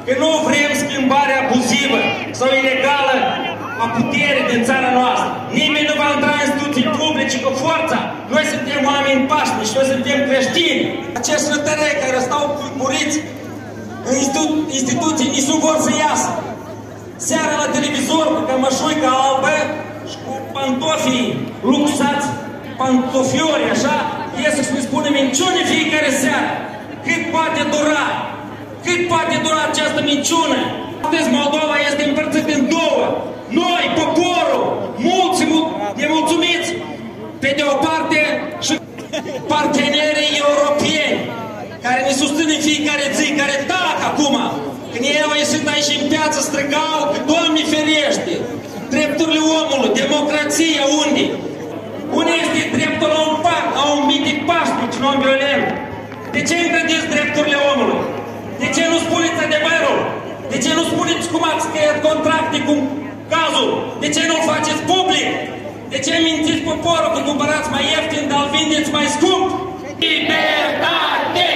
că nu vrem schimbare abuzivă sau ilegală a puterii din țara noastră. Nimeni nu va intra în instituții publice cu forța. Noi suntem oameni pașnici, noi suntem creștini. Acești rătărei care stau muriți în instituții nici nu vor să iasă. Seara la televizor cu cămășuica albă și cu pantofii luxați, pantofiori, așa, ies să ne spune minciune fiecare seară. Cât poate dura? Cât poate dura această minciună? Astăzi Moldova este împărțită în două. Noi, poporul, mulți nemulțumiți, pe de o parte, și partenerii europeni, care ne susțin în fiecare zi, care tac acum. Când ei au ieșit aici în piață, strigau că Doamne ferește, drepturile omului, democrația, unde? Unde este dreptul la un parc, la un mitic pașnic, non-violent? De ce îngrădiți drepturile omului? De ce nu spuneți adevărul? De ce nu spuneți cum ați creat contracte cu cazul? De ce nu-l faceți public? De ce mințiți poporul că cumpărați mai ieftin, dar îl vindeți mai scump? Libertate!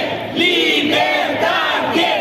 Libertate!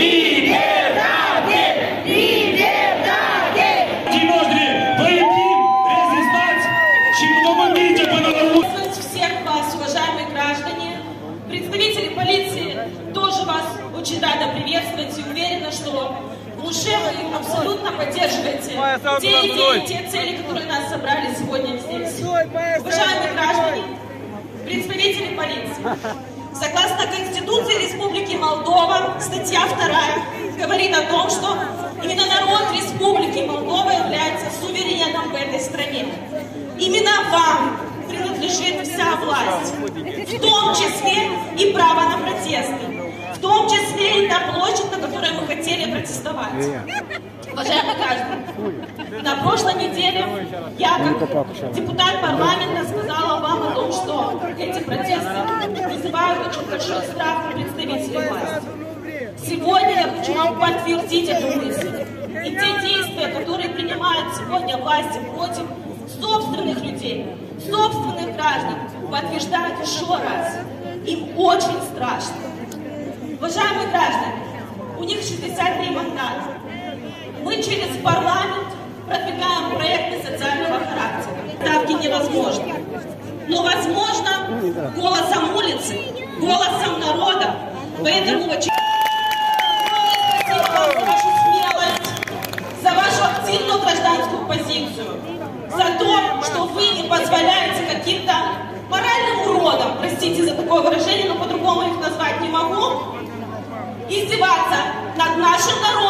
Libertate! Libertate! Din noștri, vă iubim, rezistați și nu vă învinge până la urmă! Всех вас, уважаемые граждане, представители полиции тоже вас очень рада приветствовать и уверена, что в душе вы абсолютно поддерживаете те идеи, те цели, которые нас собрали сегодня здесь. Уважаемые граждане, представители полиции, согласно Конституции Республики Молдова, статья 2 говорит о том, что именно народ Республики Молдова является сувереном в этой стране. Именно вам принадлежит вся власть, в том числе и право на протесты, в том числе и та площадь, на которой мы хотели протестовать. Уважаемые граждане, на прошлой неделе я, как депутат парламента, сказала вам о том, что эти протесты вызывают очень большой страх у представителей власти. Сегодня я хочу вам подтвердить эту мысль. И те действия, которые принимают сегодня власти против собственных людей, собственных граждан, подтверждают еще раз. Им очень страшно. Уважаемые граждане, у них 63 мандата. Мы через парламент продвигаем проекты социального характера. Ставки невозможно. Но возможно голосом улицы, голосом народа. Поэтому очень спасибо вам за вашу смелость, за вашу активную гражданскую позицию, за то, что вы не позволяете каким-то моральным уродам, простите за такое выражение, но по-другому их назвать не могу, издеваться над нашим народом.